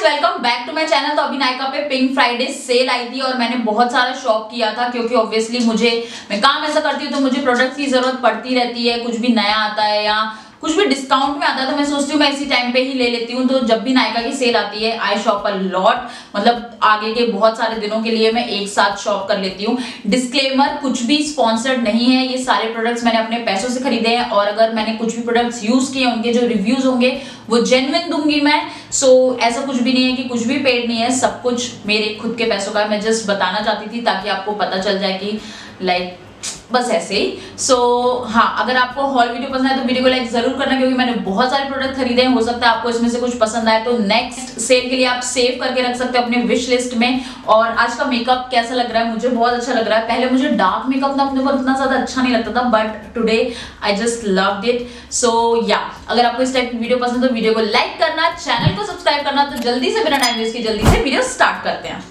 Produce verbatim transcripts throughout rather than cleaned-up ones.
Welcome back to my channel. तो अभी नायका पे पिंक फ्राइडे सेल आई थी और मैंने बहुत सारा शॉप किया था क्योंकि ऑब्वियसली मुझे मैं काम ऐसा करती हूँ तो मुझे प्रोडक्ट्स की जरूरत पड़ती रहती है। कुछ भी नया आता है या कुछ भी डिस्काउंट में आता है तो मैं सोचती हूँ मैं इसी टाइम पे ही ले लेती हूँ। तो जब भी नायका की सेल आती है आई शॉप अ लॉट, मतलब आगे के बहुत सारे दिनों के लिए मैं एक साथ शॉप कर लेती हूँ। डिस्क्लेमर, कुछ भी स्पॉन्सर्ड नहीं है, ये सारे प्रोडक्ट्स मैंने अपने पैसों से खरीदे हैं और अगर मैंने कुछ भी प्रोडक्ट्स यूज किए उनके जो रिव्यूज होंगे वो जेन्युइन दूंगी मैं। सो so, ऐसा कुछ भी नहीं है कि कुछ भी पेड नहीं है, सब कुछ मेरे खुद के पैसों का। मैं जस्ट बताना चाहती थी ताकि आपको पता चल जाए कि लाइक बस ऐसे ही। सो so, हाँ, अगर आपको हॉल वीडियो पसंद है तो वीडियो को लाइक जरूर करना क्योंकि मैंने बहुत सारे प्रोडक्ट खरीदे हैं। हो सकता है आपको इसमें से कुछ पसंद आए तो नेक्स्ट सेल के लिए आप सेव करके रख सकते हो अपने विश लिस्ट में। और आज का मेकअप कैसा लग रहा है? मुझे बहुत अच्छा लग रहा है। पहले मुझे डार्क मेकअप ना अपने ऊपर उतना ज्यादा अच्छा नहीं लगता था, but today I just loved it. So yeah, अगर आपको इस टाइप की वीडियो पसंद है तो वीडियो को लाइक करना, चैनल को सब्सक्राइब करना। तो जल्दी से बिना टाइम वेस्ट किए जल्दी से वीडियो स्टार्ट करते हैं।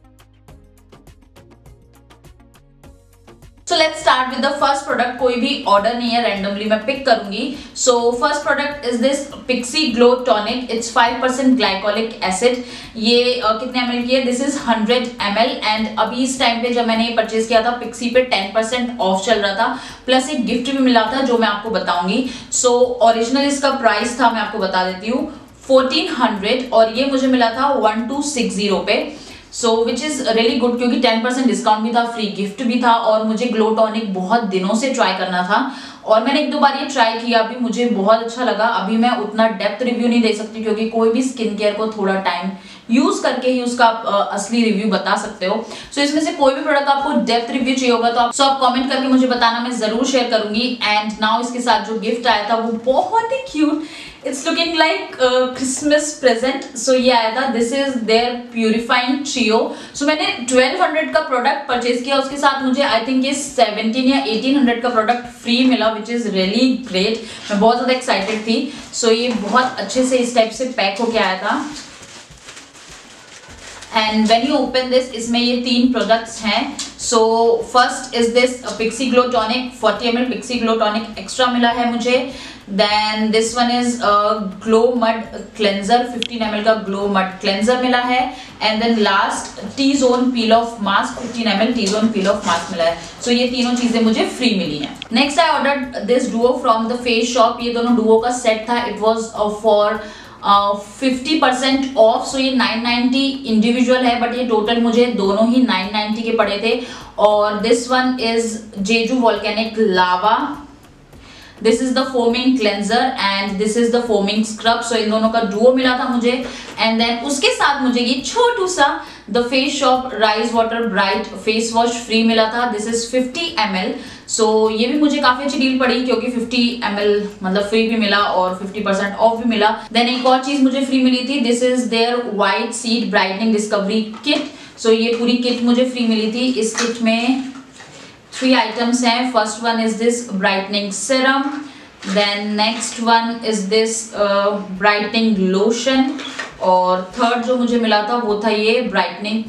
So let's start with the first product. कोई भी ऑर्डर नहीं है, रैंडमली मैं पिक करूंगी। So first product is this Pixi glow tonic. It's five percent glycolic acid. ये uh, कितने एमएल की है? This is hundred ML and अभी इस टाइम पे जब मैंने ये परचेज किया था पिक्सी पे टेन परसेंट ऑफ चल रहा था, प्लस एक गिफ्ट भी मिला था जो मैं आपको बताऊंगी। सो ओरिजिनल इसका प्राइस था, मैं आपको बता देती हूँ, फोर्टीन हंड्रेड और ये मुझे मिला था वन टू सिक्स जीरो पे। So which is really good क्योंकि टेन परसेंट डिस्काउंट भी था, फ्री गिफ्ट भी था और मुझे ग्लो टॉनिक बहुत दिनों से ट्राई करना था और मैंने एक दो बार ये ट्राई किया भी, मुझे बहुत अच्छा लगा। अभी मैं उतना डेप्थ रिव्यू नहीं दे सकती क्योंकि कोई भी स्किन केयर को थोड़ा टाइम यूज करके ही उसका आप असली रिव्यू बता सकते हो। सो so, इसमें से कोई भी प्रोडक्ट आपको डेप्थ रिव्यू चाहिए होगा तो आप सो आप कमेंट करके मुझे बताना, मैं जरूर शेयर करूंगी। एंड नाउ इसके साथ जो गिफ्ट आया था वो बहुत ही cute, it's looking like Christmas present. So ये आया था, this is their purifying trio. So मैंने ट्वेल्व हंड्रेड का प्रोडक्ट परचेज किया, उसके साथ मुझे आई थिंक ये सेवनटीन या एटीन हंड्रेड का प्रोडक्ट फ्री मिला, विच इज रियली ग्रेट। मैं बहुत ज्यादा एक्साइटेड थी। सो so, ये बहुत अच्छे से इस टाइप से पैक होके आया था। And when you open this, इसमें ये तीन प्रोडक्ट्स हैं। So first is this Pixi glow tonic, forty M L Pixi glow tonic extra मिला है मुझे। Then this one is glow mud cleanser, fifteen M L का ग्लो मड क्लेंजर मिला है। And then last T zone peel off mask, fifteen M L T zone peel off mask मिला है। सो so, ये तीनों चीजें मुझे फ्री मिली हैं। Next I ordered this duo from the Face Shop. ये दोनों डुओ का सेट था, it was for fifty percent off. So ये नाइन नाइंटी इंडिविजुअल है बट ये टोटल मुझे दोनों ही नाइन नाइंटी के पड़े थे। और this one is Jeju volcanic lava, this is the foaming cleanser and this is the foaming scrub. So इन दोनों का डुओ मिला था मुझे। एंड देन उसके साथ मुझे ये छोटू सा the Face Shop rice water bright face wash free मिला था। This is fifty M L. So ये भी मुझे काफी अच्छी डील पड़ी क्योंकि फिफ्टी एम एल मतलब फ्री भी मिला और फिफ्टी परसेंट ऑफ भी मिला। देन एक और चीज मुझे फ्री मिली थी, this is their white seed brightening discovery kit. So ये पूरी किट मुझे फ्री मिली थी। इस किट में थ्री आइटम्स हैं। First one is this brightening serum, then next one is this brightening lotion और थर्ड जो मुझे मिला था वो था ये brightening,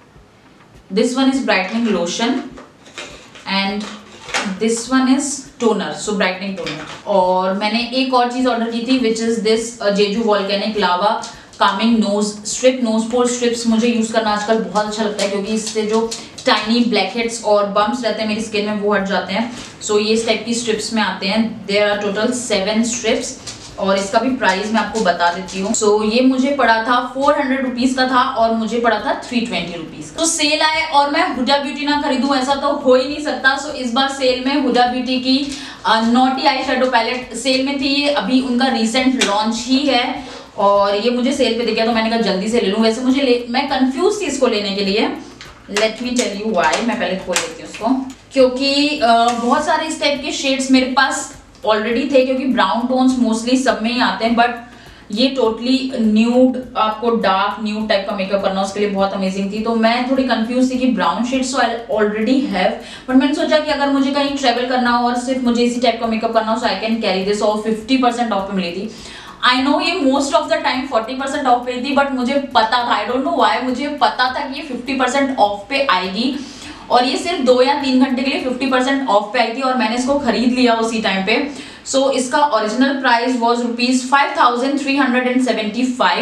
this one is brightening lotion and this one is toner, so brightening toner. और मैंने एक और चीज ऑर्डर की थी which is this Jeju volcanic lava calming nose strip. Nose pore strips मुझे यूज करना आजकल बहुत अच्छा लगता है क्योंकि इससे जो टाइनी ब्लैक हेड्स और बम्प्स रहते हैं मेरी स्किन में वो हट जाते हैं। सो so, ये इस टाइप की स्ट्रिप्स में आते हैं। There are total seven strips और इसका भी प्राइस मैं आपको बता देती हूँ। सो so, ये मुझे पड़ा था फोर हंड्रेड रुपीज का था और मुझे पड़ा था थ्री ट्वेंटी रुपीज। तो सेल आए और मैं हुडा ब्यूटी ना खरीदूं ऐसा तो हो ही नहीं सकता। सो so, इस बार सेल में हुडा ब्यूटी की naughty eye shadow palette sale में थी। अभी उनका रिसेंट लॉन्च ही है और ये मुझे सेल पे दिखा तो मैंने कहा जल्दी से ले लूं। वैसे मुझे ले, मैं कंफ्यूज थी इसको लेने के लिए। Let me tell you why. मैं पहले खोल लेती हूँ उसको क्योंकि uh, बहुत सारे इस टाइप के शेड्स मेरे पास ऑलरेडी थे क्योंकि ब्राउन टोन्स मोस्टली सब में ही आते हैं, बट ये टोटली न्यूड, आपको डार्क न्यूड टाइप का मेकअप करना उसके लिए बहुत अमेजिंग थी। तो मैं थोड़ी कंफ्यूज थी कि brown shades I already have, but मैंने सोचा कि अगर मुझे कहीं ट्रेवल करना हो और सिर्फ मुझे इसी टाइप का मेकअप करना हो so I can carry this. और फिफ्टी परसेंट ऑफ पे मिली थी। आई नो ये most of the time forty percent off पे थी बट मुझे पता था, आई डोंट नो व्हाई, मुझे पता था कि ये फिफ्टी परसेंट ऑफ पे आएगी और ये सिर्फ दो या तीन घंटे के लिए फिफ्टी परसेंट ऑफ पे आई थी और मैंने इसको खरीद लिया उसी टाइम पे। सो so, इसका original price was rupees five thousand three hundred and seventy five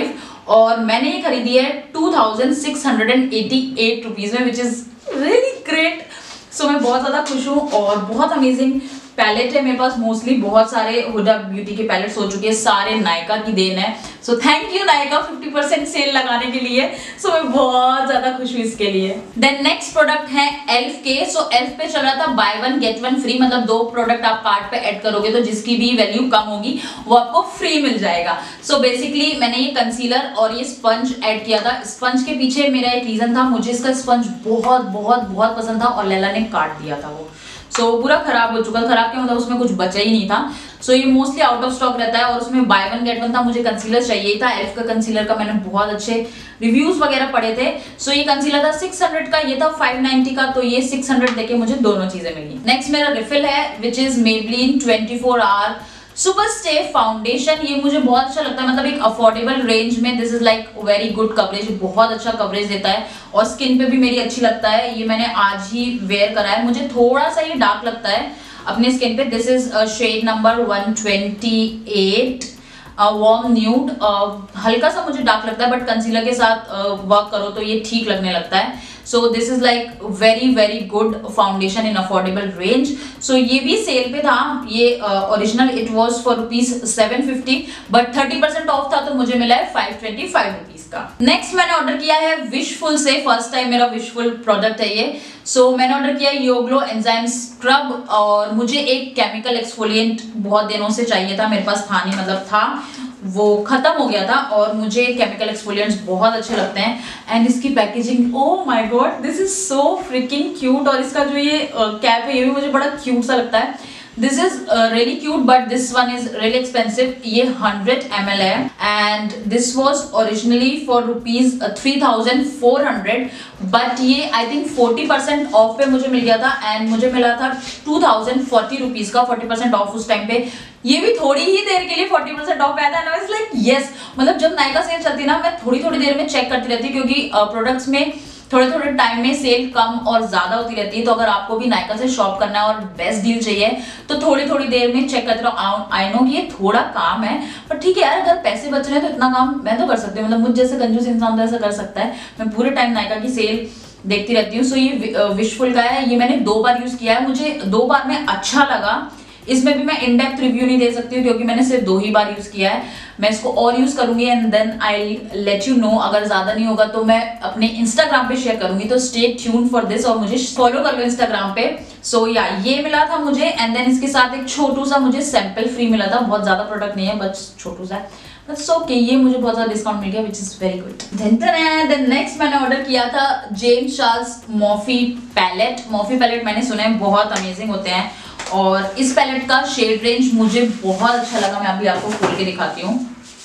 और मैंने ये खरीदी है two thousand six hundred and eighty eight rupees में, which is really great. So मैं बहुत ज़्यादा खुश हूँ और बहुत अमेजिंग पैलेट है मेरे पास। मोस्टली बहुत सारे हुडा ब्यूटी के पैलेट्स हो चुके हैं, सारे नायका की देन है। So thank you Nykaa fifty percent sale लगाने के लिए। सो so, मैं बहुत ज्यादा खुश हूँ इसके लिए। देन नेक्स्ट प्रोडक्ट है एल्फ के। सो so, एल्फ पे चल रहा था buy one get one free, मतलब दो प्रोडक्ट आप कार्ट पे ऐड करोगे तो जिसकी भी वैल्यू कम होगी वो आपको फ्री मिल जाएगा। सो so, बेसिकली मैंने ये कंसीलर और ये स्पंज ऐड किया था। स्पंज के पीछे मेरा एक रीजन था, मुझे इसका स्पंज बहुत बहुत बहुत पसंद था और लैला ने काट दिया था वो। सो so, पूरा खराब हो चुका, खराब क्या मतलब उसमें कुछ बचा ही नहीं था। सो so, ये मोस्टली आउट ऑफ स्टॉक रहता है और उसमें बाय वन गेट वन था। मुझे कंसीलर चाहिए था, एल्फ का कंसीलर का मैंने बहुत अच्छे रिव्यूज वगैरह पढ़े थे। सो so, ये कंसीलर था सिक्स हंड्रेड का, ये था फाइव नाइंटी का, तो ये सिक्स हंड्रेड देके मुझे दोनों चीजें मिली। नेक्स्ट मेरा रिफिल है which is Maybelline twenty four hour super stay foundation. ये मुझे बहुत अच्छा लगता है, मतलब एक अफोर्डेबल रेंज में this is like very good coverage, बहुत अच्छा कवरेज देता है और स्किन पे भी मेरी अच्छी लगता है। ये मैंने आज ही वेयर करा है, मुझे थोड़ा सा ये डार्क लगता है अपने स्किन पे। This is shade number one twenty eight warm nude. हल्का सा मुझे डार्क लगता है बट कंसीलर के साथ वर्क uh, करो तो ये ठीक लगने लगता है। So this is like very very good foundation in affordable range. So ये भी सेल पे था, ये original it was for rupees seven fifty but thirty percent off था तो मुझे मिला है फाइव ट्वेंटी फाइव रुपीज का। नेक्स्ट मैंने ऑर्डर किया है विशफुल से, फर्स्ट टाइम मेरा विशफुल प्रोडक्ट है ये। सो so, मैंने ऑर्डर किया है योग्लो एंजाइम स्क्रब और मुझे एक केमिकल एक्सफोलिएंट बहुत दिनों से चाहिए था, मेरे पास था नहीं, मतलब था वो खत्म हो गया था और मुझे केमिकल एक्सफोलिएंट्स बहुत अच्छे लगते हैं। एंड इसकी packaging, oh my god this is so freaking cute. और इसका जो ये कैप है ये भी मुझे बड़ा क्यूट सा लगता है। This is really cute but this one is really expensive. ये हंड्रेड एम एल है and this was originally for rupees three thousand four hundred but ये I think forty percent off पे मुझे मिल गया था एंड मुझे मिला था टू थाउजेंड फोर्टी रुपीज का, फोर्टी परसेंट ऑफ उस टाइम पे। ये भी थोड़ी ही देर के लिए फोर्टी परसेंट ऑफ आया था। लाइक यस, मतलब जब नायका सेल चलती है ना मैं थोड़ी थोड़ी देर में चेक करती रहती हूँ क्योंकि प्रोडक्ट्स uh, में थोड़े थोड़े टाइम में सेल कम और ज्यादा होती रहती है। तो अगर आपको भी नायका से शॉप करना है और बेस्ट डील चाहिए तो थोड़ी थोड़ी देर में चेक करते रहो। आई नो ये थोड़ा काम है पर ठीक है यार, अगर पैसे बच रहे हैं तो इतना काम मैं तो कर सकती हूँ, मतलब मुझ जैसे कंजूस इंसान तो ऐसा कर सकता है। मैं पूरे टाइम नायका की सेल देखती रहती हूँ। सो ये विशफुल का है, ये मैंने दो बार यूज किया है, मुझे दो बार में अच्छा लगा। इसमें भी मैं इन डेप्थ रिव्यू नहीं दे सकती हूँ क्योंकि मैंने सिर्फ दो ही बार यूज किया है। मैं इसको और यूज करूंगी and then I let you know. अगर ज्यादा नहीं होगा तो मैं अपने इंस्टाग्राम पे शेयर करूंगी, तो स्टे ट्यून फॉर दिस और मुझे फॉलो कर लो इंस्टाग्राम पे। सो so, या yeah, ये मिला था मुझे एंड देन इसके साथ एक छोटू सा मुझे सैंपल फ्री मिला था। बहुत ज्यादा प्रोडक्ट नहीं है बस छोटू सा, बस ओके। ये मुझे बहुत ज्यादा डिस्काउंट मिल गया which is very good. Then next मैंने ऑर्डर किया था James Charles Morphe palette. Morphe palette मैंने सुना है बहुत अमेजिंग होते हैं और इस पैलेट का शेड रेंज मुझे बहुत अच्छा लगा। मैं अभी आपको खोल के दिखाती हूँ।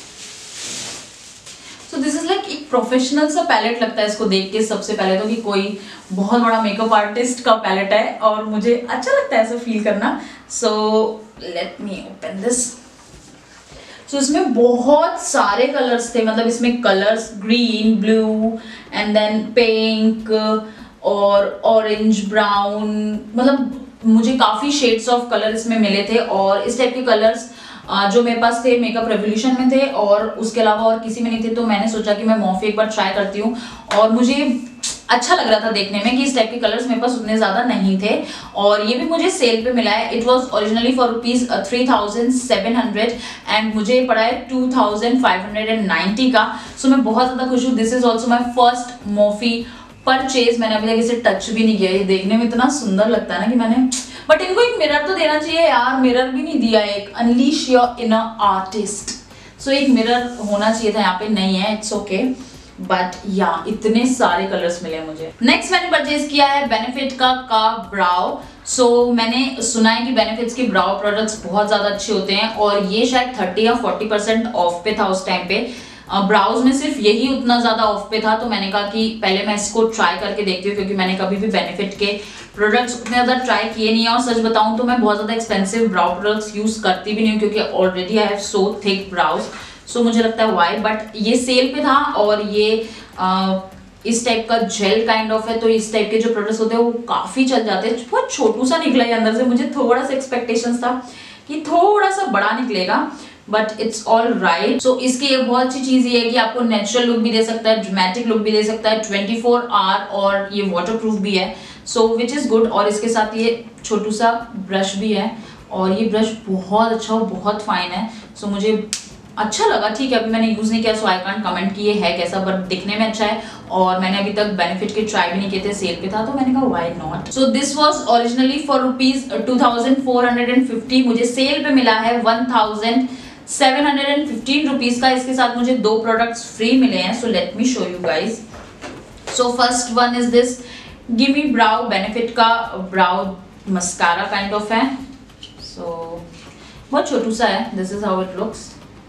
सो दिस इज लाइक एक प्रोफेशनल सा पैलेट लगता है इसको देख के सबसे पहले तो, कि कोई बहुत बड़ा मेकअप आर्टिस्ट का पैलेट है और मुझे अच्छा लगता है ऐसा फील करना। So let me open this. So इसमें बहुत सारे कलर्स थे, मतलब इसमें colours green, blue and then pink और ऑरेंज, ब्राउन, मतलब मुझे काफी शेड्स ऑफ कलर इसमें मिले थे। और इस टाइप के कलर्स जो मेरे पास थे मेकअप रेवोल्यूशन में थे और उसके अलावा और किसी में नहीं थे, तो मैंने सोचा कि मैं मॉफी एक बार ट्राई करती हूँ। और मुझे अच्छा लग रहा था देखने में कि इस टाइप के कलर्स मेरे पास उतने ज्यादा नहीं थे और ये भी मुझे सेल पे मिला है। It was originally for rupees three thousand seven hundred and मुझे पड़ा है two thousand five hundred and ninety का। सो so, मैं बहुत ज्यादा खुश हूँ। This is also my first Morphe purchase. मैंने अभी तक इसे टच भी नहीं किया। ये देखने में इतना सुंदर लगता है ना कि मैंने, बट इनको एक मिरर तो देना चाहिए यार, मिरर भी नहीं दिया। एक unleash your inner artist. So एक मिरर होना चाहिए था, यहाँ पे नहीं है, इट्स ओके। बट या इतने सारे कलर्स मिले मुझे। नेक्स्ट मैंने परचेज किया है बेनिफिट का का ब्राउ। सो so, मैंने सुना है कि बेनिफिट्स के ब्राउ प्रोडक्ट्स बहुत ज्यादा अच्छे होते हैं और ये शायद थर्टी या फोर्टी परसेंट ऑफ पे था उस टाइम पे। ब्राउज में सिर्फ यही उतना ज्यादा ऑफ पे था, तो मैंने कहा कि पहले मैं इसको ट्राई करके देखती हूँ क्योंकि मैंने कभी भी बेनिफिट के प्रोडक्ट्स उतने ज्यादा ट्राई किए नहीं है। और सच बताऊं तो मैं बहुत ज्यादा एक्सपेंसिव ब्राउ प्रोडक्ट्स यूज करती भी नहीं हूँ क्योंकि already I have so thick brows. So मुझे लगता है वाई, बट ये सेल पे था और ये आ, इस टाइप का जेल काइंड ऑफ है, तो इस टाइप के जो प्रोडक्ट्स होते हैं वो काफी चल जाते हैं। बहुत छोटू सा निकला है अंदर से, मुझे थोड़ा सा एक्सपेक्टेशंस था कि थोड़ा सा बड़ा निकलेगा but it's all right. So इसकी एक बहुत अच्छी चीज ये है कि आपको नेचुरल लुक भी दे सकता है, ड्रामेटिक लुक भी दे सकता है, ट्वेंटी फोर आवर, और ये वाटर प्रूफ भी है, सो विच इज गुड। और इसके साथ ये छोटू सा ब्रश भी है, और ये ब्रश बहुत अच्छा और बहुत फाइन है, सो so, मुझे अच्छा लगा। ठीक है, अभी मैंने यूज नहीं किया, सो आई कांट कमेंट कि ये है कैसा, बट दिखने में अच्छा है, और मैंने अभी तक बेनिफिट के ट्राई भी नहीं किए थे, सेल पे था तो मैंने कहा why not. So this was originally for rupees two thousand four hundred and fifty, मुझे सेल पे मिला है one thousand seven hundred and fifteen rupees का। इसके साथ मुझे दो प्रोडक्ट्स फ्री मिले हैं, so let me show you guys. So first one is this give me brow, Benefit का ब्राउ मस्कारा काइंड ऑफ है, सो so, बहुत छोटू सा है, this is how it looks,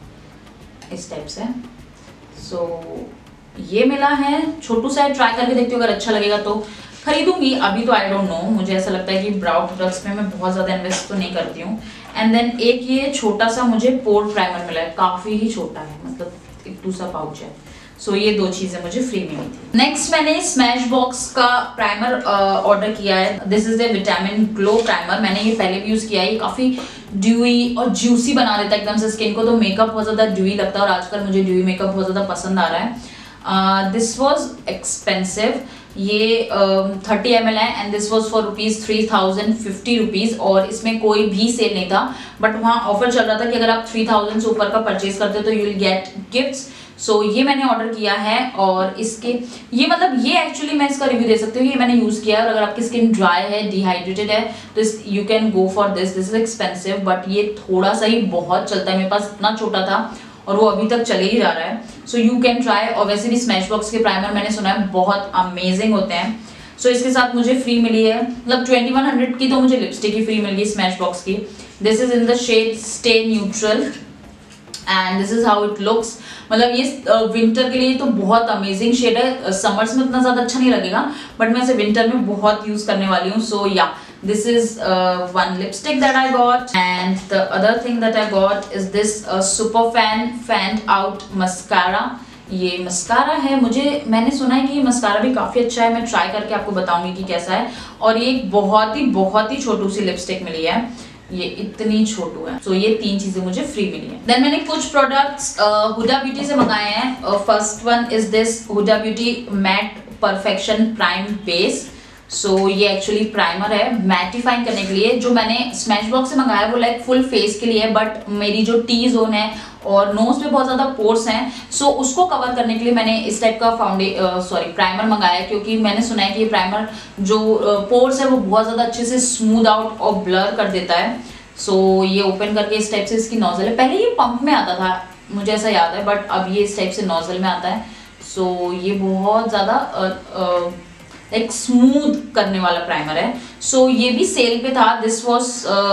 इस टाइप से। सो so, ये मिला है, छोटू सा है, ट्राई करके देखती हूँ, अगर अच्छा लगेगा तो खरीदूंगी, अभी तो आई डोंट नो। मुझे ऐसा लगता है कि ब्राउ प्रोडक्ट्स में मैं बहुत ज़्यादा इन्वेस्ट तो नहीं करती हूँ। एंड देन एक ये छोटा सा मुझे पोर प्राइमर मिला है, काफ़ी ही छोटा है, मतलब एक दूसरा पाउच है। सो so, ये दो चीज़ें मुझे फ्री मिली थी। नेक्स्ट मैंने स्मैश बॉक्स का प्राइमर ऑर्डर uh, किया है, this is the vitamin glow primer. मैंने ये पहले भी यूज़ किया है, ये काफ़ी ड्यूई और जूसी बना देता है एकदम से स्किन को, तो मेकअप बहुत ज़्यादा ड्यूई लगता है, और आजकल मुझे ड्यूई मेकअप बहुत ज़्यादा पसंद आ रहा है। दिस वॉज एक्सपेंसिव, ये थर्टी एम एल है, and this was for rupees three thousand fifty rupees, और इसमें कोई भी सेल नहीं था, बट वहाँ ऑफर चल रहा था कि अगर आप थ्री थाउजेंड से ऊपर का परचेज करते हो तो you will get gifts. So so, ये मैंने ऑर्डर किया है, और इसके ये मतलब ये एक्चुअली मैं इसका रिव्यू दे सकती हूँ, ये मैंने यूज़ किया है, और अगर आपकी स्किन ड्राई है, डिहाइड्रेटेड है, तो you can go for this. This is expensive, but ये थोड़ा सा ही बहुत चलता है, मेरे पास इतना छोटा था और वो अभी तक चले ही जा रहा है, सो यू कैन ट्राई। और वैसे भी स्मैश बॉक्स के प्राइमर मैंने सुना है बहुत अमेजिंग होते हैं। सो so, इसके साथ मुझे फ्री मिली है, मतलब ट्वेंटी वन हंड्रेड की तो मुझे लिपस्टिक ही फ्री मिल गई स्मैश बॉक्स की। This is in the shade stay neutral, and this is how it looks. मतलब ये विंटर uh, के लिए तो बहुत अमेजिंग शेड है, समर्स में उतना ज़्यादा अच्छा नहीं लगेगा, बट मैं इसे विंटर में बहुत यूज़ करने वाली हूँ। सो या this is uh, one lipstick that I got, and the other thing that I got is this uh, super fan fanned out mascara। ये मस्कारा है, मुझे मैंने सुना है कि ये मस्कारा भी काफ़ी अच्छा है, मैं ट्राई करके आपको बताऊंगी कि कैसा है। और ये एक बहुत ही बहुत ही छोटू सी लिपस्टिक मिली है, ये इतनी छोटू है। सो so, ये तीन चीजें मुझे फ्री मिली है। देन मैंने कुछ प्रोडक्ट्स हुडा ब्यूटी से मंगाए हैं। First one is this Huda Beauty matte perfection prime base. So so, ये एक्चुअली प्राइमर है मैटिफाइंग करने के लिए। जो मैंने स्मैश बॉक्स से मंगाया वो लाइक फुल फेस के लिए है, बट मेरी जो टी जोन है और नोज पे बहुत ज़्यादा पोर्स हैं, सो so उसको कवर करने के लिए मैंने इस टाइप का फाउंडे सॉरी प्राइमर मंगाया है, क्योंकि मैंने सुना है कि ये प्राइमर जो पोर्स है वो बहुत ज़्यादा अच्छे से स्मूथ आउट और ब्लर कर देता है। सो so, ये ओपन करके इस टाइप से इसकी नोजल है, पहले ये पंप में आता था मुझे ऐसा याद है, बट अब ये इस टाइप से नोजल में आता है। सो so, ये बहुत ज़्यादा एक स्मूथ करने वाला प्राइमर है। सो so, ये भी सेल पे था, दिस वॉज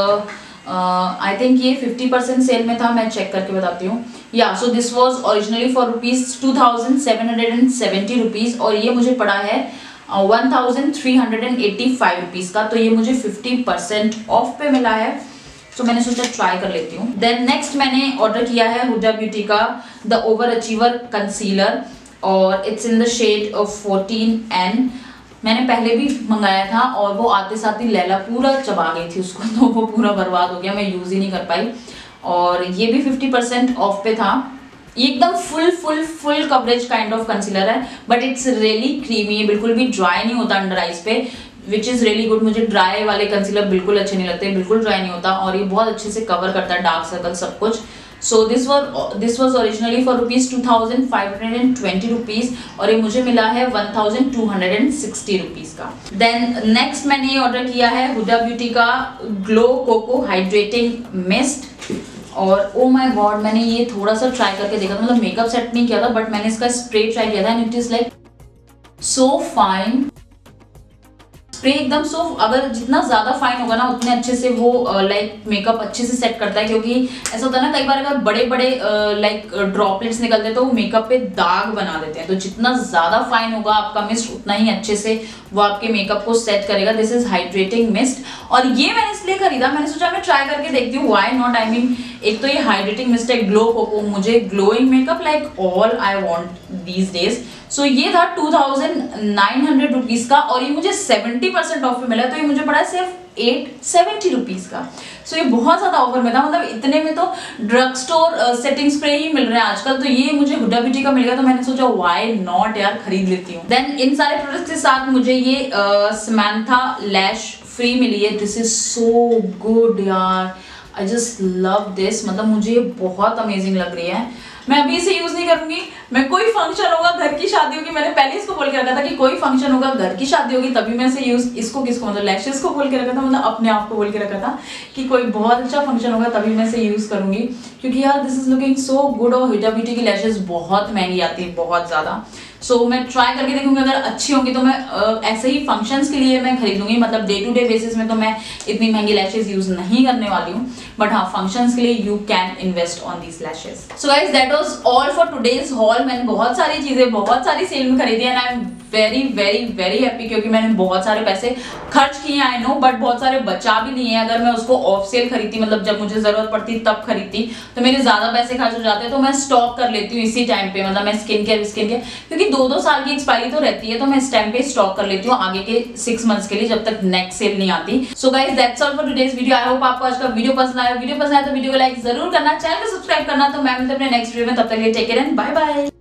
आई थिंक ये फिफ्टी परसेंट सेल में था, मैं चेक करके बताती हूँ। या so this was originally for rupees two thousand seven hundred and seventy rupees, और ये मुझे पड़ा है one thousand three hundred and eighty five rupees का, तो ये मुझे फिफ्टी परसेंट ऑफ पे मिला है। तो मैंने सोचा ट्राई कर लेती हूँ। देन नेक्स्ट मैंने ऑर्डर किया है हुडा ब्यूटी का द ओवर अचीवर कंसीलर, और it's in the shade of fourteen N. मैंने पहले भी मंगाया था और वो आते साथ ही लैला पूरा चबा गई थी उसको, तो वो पूरा बर्बाद हो गया, मैं यूज़ ही नहीं कर पाई। और ये भी फिफ्टी परसेंट ऑफ पे था। ये एकदम full full full coverage kind of concealer है, बट इट्स रियली क्रीमी, ये बिल्कुल भी ड्राई नहीं होता अंडर आइज पे, विच इज़ रियली गुड। मुझे ड्राई वाले कंसीलर बिल्कुल अच्छे नहीं लगते, बिल्कुल ड्राई नहीं होता, और ये बहुत अच्छे से कवर करता है डार्क सर्कल सब कुछ। So this was this was originally for rupees two thousand five hundred and twenty rupees, और ये मुझे मिला है one thousand two hundred and sixty rupees का। देन नेक्स्ट मैंने ये ऑर्डर किया है हुडा ब्यूटी का ग्लो कोको हाइड्रेटिंग मिस्ट, और ओ माय गॉड मैंने ये थोड़ा सा ट्राई करके देखा था, मतलब मेकअप सेट नहीं किया था, बट मैंने इसका स्प्रे ट्राई किया था, and it is like so fine spray, एकदम सो अगर जितना ज़्यादा फाइन होगा ना उतने अच्छे से वो लाइक मेकअप अच्छे से सेट करता है। क्योंकि ऐसा होता है ना कई बार अगर बड़े बड़े लाइक ड्रॉपलेट्स निकलते हैं तो वो मेकअप पे दाग बना देते हैं, तो जितना ज़्यादा फाइन होगा आपका मिस्ट उतना ही अच्छे से वो आपके मेकअप को सेट करेगा। दिस इज हाइड्रेटिंग मिस्ट, और ये मैंने इसलिए खरीदा, मैंने सोचा मैं ट्राई करके देखती हूँ, व्हाई नॉट। आई मीन एक तो ये हाइड्रेटिंग मिस्ट है, ग्लो कोको, मुझे glowing makeup like all I want these days. So ये था two thousand nine hundred rupees का, और ये मुझे सेवेंटी परसेंट ऑफ में मिला, तो ये मुझे पड़ा सिर्फ एट सेवेंटी रुपीज का। सो so, ये बहुत ज्यादा ऑफर में था, मतलब इतने में तो ड्रग स्टोर सेटिंग स्प्रे ही मिल रहे हैं आजकल, तो ये मुझे हुडा ब्यूटी का मिल गया तो मैंने सोचा व्हाई नॉट यार, खरीद लेती हूँ। देन इन सारे प्रोडक्ट्स के साथ मुझे ये समांथा लैश फ्री मिली है। दिस इज सो गुड यार, आई जस्ट लव दिस, मतलब मुझे बहुत अमेजिंग लग रही है। मैं अभी इसे यूज नहीं करूंगी, मैं कोई फंक्शन होगा, घर की शादी होगी, मैंने पहले इसको बोल के रखा था कि कोई फंक्शन होगा, घर की शादी होगी, तभी मैं इसे यूज, इसको किसको मतलब लैशेस को बोल के रखा था, मतलब अपने आप को बोल के रखा था कि कोई बहुत अच्छा फंक्शन होगा तभी मैं इसे यूज करूंगी, क्योंकि यार this is looking so good. और हुडा ब्यूटी की लैशेस बहुत महंगी आती है, बहुत ज्यादा। सो so, मैं ट्राई करके देखूंगी, अगर अच्छी होंगी तो मैं uh, ऐसे ही फंक्शंस के लिए मैं खरीदूंगी, मतलब डे टू डे बेसिस में तो मैं इतनी महंगी लैशेस यूज नहीं करने वाली हूँ, बट हाँ फंक्शंस के लिए you can invest on these lashes. So guys that was all for today's haul. मैंने बहुत सारी चीजें बहुत सारी सेल में खरीदी है, and I am very very very happy, क्योंकि मैंने बहुत सारे पैसे खर्च किए आई नो, बट बहुत सारे बचा भी नहीं है। अगर मैं उसको ऑफ सेल खरीदती, मतलब जब मुझे जरूरत पड़ती तब खरीदती, तो मेरे ज्यादा पैसे खर्च हो जाते हैं, तो मैं स्टॉक कर लेती हूँ इसी टाइम पे, मतलब मैं स्किन केयर स्किन केयर क्योंकि दो दो साल की एक्सपायरी तो रहती है, तो मैं इस टाइम पे स्टॉक कर लेती हूँ आगे के सिक्स मंथ्स के लिए, जब तक नेक्स्ट सेल नहीं आती। So guys that's all for today's video. I hope आपको आज का वीडियो पसंद आया। वीडियो पसंद आया तो वीडियो को लाइक जरूर करना, चैनल को सब्सक्राइब करना। तो मैं मिलते हैं अपने नेक्स्ट वीडियो में, तब तक के लिए take care and bye bye.